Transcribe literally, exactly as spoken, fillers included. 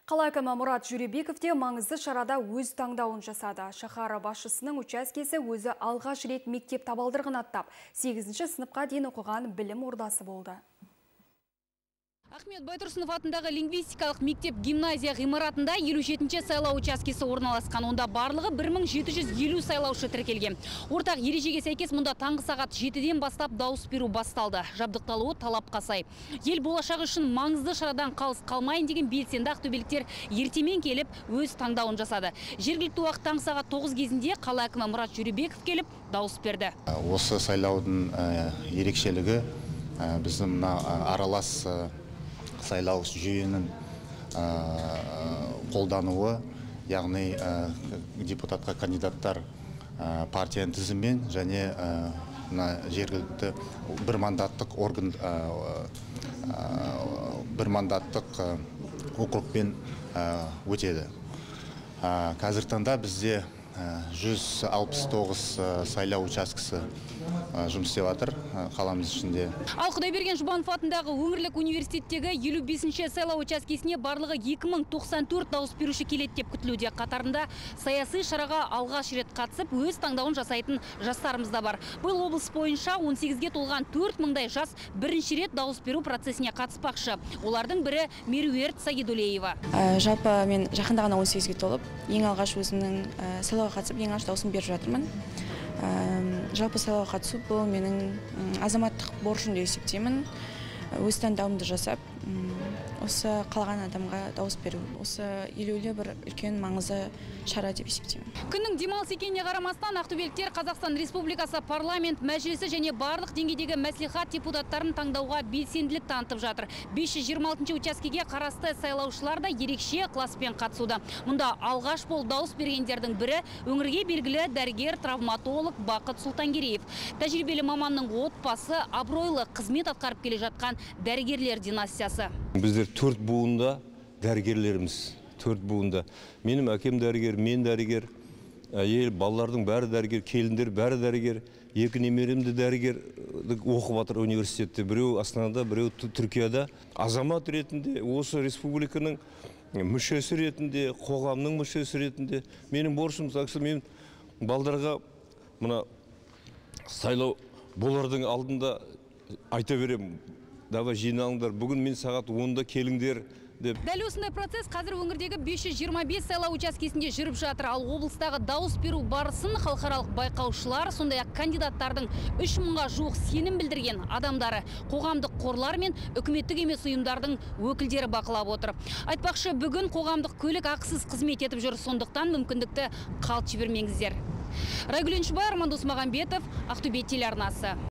Қала әкімі Мұрат Жүребеков те маңызды шарада өз таңдауын жасады. Шаһар басшысының учаскесі өзі алғаш рет мектеп табалдырығын аттап, сегізінші сыныпқа дейін оқыған білім ордасы болды. Ахмет Байтұрсынов атындағы лингвистикалық мектеп гимназия ғимаратында елу жетінші сайлау учаскесі орналасқан. Онда барлығы бір мың жеті жүз елу сайлаушы тіркелген. Ортақ ережеге сәйкес мұнда таңғы сағат жетіден бастап дауыс беру басталды. Жабдықталуы талапқа сай. Ел болашағы үшін маңызды шарадан қалыс қалмайын деген белсенді ақтөбеліктер ертемен келіп өз таңдауын жасады. Жергілікті уақыт таңғы сағат тоғыз кезінде қала әкімі Мұрат Жүребеков келіп дауыс берді. Осы сайлаудың ерекшелігі біздің аралас сайлау жүйенің қолдануы, яғни депутатқа кандидаттар партияның тізіммен және жергілікті бір мандаттық орган, бір мандаттық округпен өтеді. Қазіргі таңда бізде жүз алпыс тоғыз сайлау учаскесі жұмыс істеп жатыр қаламыз ішінде. Ал Құдайберген Жұбанов атындағы өңірлік университеттегі елу бесінші сайлау учаскесіне барлығы екі мың тоқсан төрт дауыс беруші келеді деп күтілуде. Қатарында саяси шараға алғаш рет қатысып, өз таңдауын жасайтын жастарымыз да бар. Бұл облыс бойынша он сегізге толған төрт мыңдай жас бірінші рет дауыс беру процесіне қатыспақшы. Олардың бірі Меруерт Сагидулеева. Жалпы мен жақында ғана он сегізге толып, ең алғаш өзімнің сайлауға қатысып, ең алғаш дауысын беріп жатырмын. Жалпы сайлауға қатысу бұл менің азаматтық борышым деп есептеймін. Өз таңдауымды жасап, осы қалаған адамға дауыс беру, осы елеулі бір үлкен маңызды шара деп есептеймін. Күннің демалыс екеніне қарамастан ақтөбеліктер Қазақстан Республикасы парламент мәжілісі және барлық деңгейдегі мәслихат депутаттарын таңдауға белсенділік танытып жатыр. бес жүз жиырма алтыншы учаскеге қарасты сайлаушылар да ерекше класспен қатысуда. Мұнда алғаш болып дауыс бергендердің бірі өңірге белгілі дәрігер травматолог Бақыт Сұлтангереев. Тәжірибелі маманның отбасы абыройлы қызмет атқарып келе жатқан дәрігерлер династиясы. Біздер төрт буында дәрігерлеріміз, төрт буында. Менің әкем дәрігер, мен дәрігер, әйел, балалардың бәрі дәрігер, келіндер бәрі дәрігер, екі немеремді дәрігер оқып жатыр университетте. Біреу Астанада, біреу Түркияда. Азамат ретінде, осы республиканың мүшесі ретінде, қоғамның мүшесі ретінде менің борышым, сақшы, мен балдарға мына сайлау болардың алдында айта берем. Давай жиналыңдар, бүгін мен сағат онда келіңдер деп. Дәл осындай процесс қазір өңірдегі бес жүз жиырма бес сайлау учаскесінде жүріп жатыр. Ал облыстағы дауыс беру барысын халықаралық байқаушылар, сондай-ақ кандидаттардың үш мыңға жуық сенім білдірген адамдары, қоғамдық қорлар мен үкіметтік емес ұйымдардың өкілдері бақылап отыр. Айтпақшы, бүгін қоғамдық көлік ақысыз қызмет етіп жүр, сондықтан мүмкіндікті қалт жібермеңіздер. Райгүл Эншібай, Арман Досмағамбетов, Ақтөбе телеарнасы.